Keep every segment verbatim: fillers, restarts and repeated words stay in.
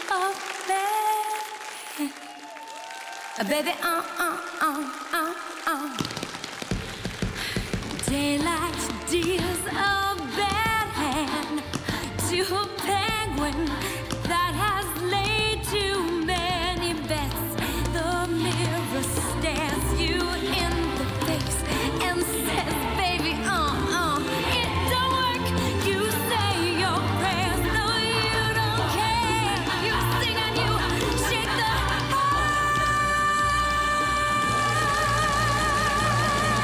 oh, baby. Baby, uh, uh, uh, uh, uh. Daylight deals a bad hand to a penguin that has laid too many bets. The mirror stares you in the face and says, baby, uh, uh, it don't work. You say your prayers, though you don't care. You sing and you shake the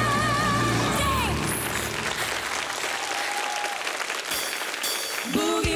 dance. Boogie.